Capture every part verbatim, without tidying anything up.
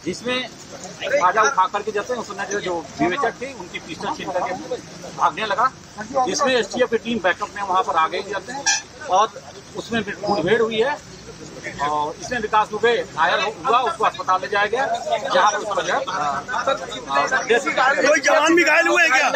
जिसमें खाजा उठा करके जाते हैं उसने जो विवेचक थे उनकी पिस्टल छीन करके भागने लगा, जिसमें एसटीएफ की टीम बैकअप में वहां पर आ गई जाते हैं और उसमें मुठभेड़ हुई है और इसमें विकास दुबे घायल हुआ, उसको अस्पताल ले जाया गया जहाँ पर उसका कोई जवान भी घायल हुए क्या?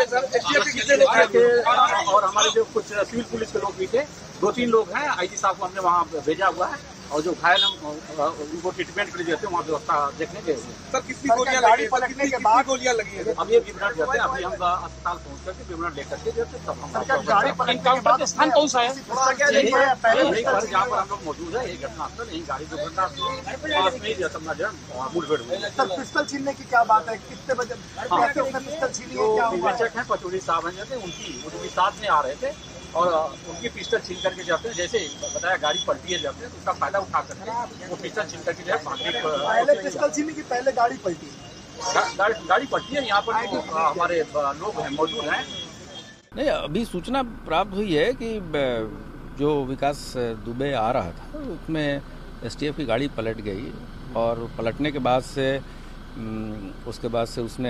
और हमारे जो कुछ सिविल पुलिस के लोग भी थे, दो तीन लोग हैं, आईजी साहब को हमने वहाँ भेजा हुआ है और जो घायल उनको ट्रीटमेंट के लिए जाते हैं वहाँ व्यवस्था देखने गए। सर कितनी गोलियां गाड़ी पलटने के बाद गोलियां लगी है? अब ये विवरण जाते हैं, अभी हम अस्पताल पहुँच करके विवरण लेकर के जाते तब हम गाड़ी पलटने का स्थान कौन सा है? जहाँ पर हम लोग मौजूद है यही घटनास्थल, यही गाड़ी दुर्घटना पास में ही मुठभेड़ हुई। सर पिस्टल छीनने की क्या बात है? कितने बजे पिस्टल छीनी है? क्या विवेचक है पचौड़ी साहब हैं जाते उनकी उनके साथ में आ रहे थे और उनकी पिस्टल छीन करके जाते हैं, जैसे बताया गाड़ी पलटी है जाते हैं तो उसका फायदा उठा करके वो पिस्टल छीन करके जो है पहले पिस्टल छीनने की पहले गाड़ी पलटी गाड़ी गाड़ी पलटी है। यहाँ पर जो हमारे लोग हैं मौजूद हैं। नहीं, अभी सूचना प्राप्त हुई है कि जो विकास दुबे आ रहा था उसमें एसटीएफ की गाड़ी पलट गई और पलटने के बाद से उसके बाद से उसने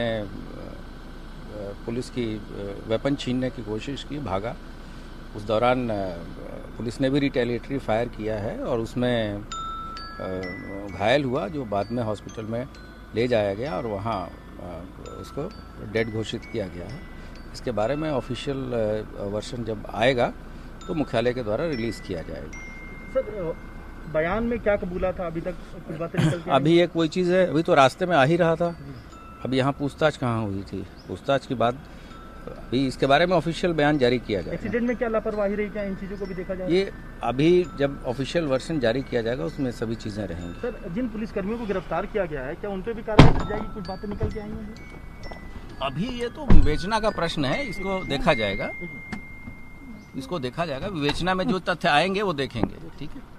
पुलिस की वेपन छीनने की कोशिश की, भागा। उस दौरान पुलिस ने भी रिटेलिएटरी फायर किया है और उसमें घायल हुआ, जो बाद में हॉस्पिटल में ले जाया गया और वहाँ उसको डेड घोषित किया गया है। इसके बारे में ऑफिशियल वर्जन जब आएगा तो मुख्यालय के द्वारा रिलीज़ किया जाएगा। सर बयान में क्या कबूला था? अभी तक कुछ बातें निकल के अभी एक कोई चीज़ है, अभी तो रास्ते में आ ही रहा था। अभी यहाँ पूछताछ कहाँ हुई थी? पूछताछ के बाद अभी इसके बारे में ऑफिशियल बयान जारी किया जाएगा। एक्सीडेंट में क्या लापरवाही रही, क्या इन चीज़ों को भी देखा जाएगा? ये अभी जब ऑफिशियल वर्जन जारी किया जाएगा उसमें सभी चीज़ें रहेंगी। सर जिन पुलिसकर्मियों को गिरफ्तार किया गया है क्या उन पर भी कार्रवाई की जाएगी? कुछ बातें निकल के आएंगी? अभी ये तो विवेचना का प्रश्न है, इसको देखा जाएगा, इसको देखा जाएगा। विवेचना में जो तथ्य आएंगे वो देखेंगे। ठीक है।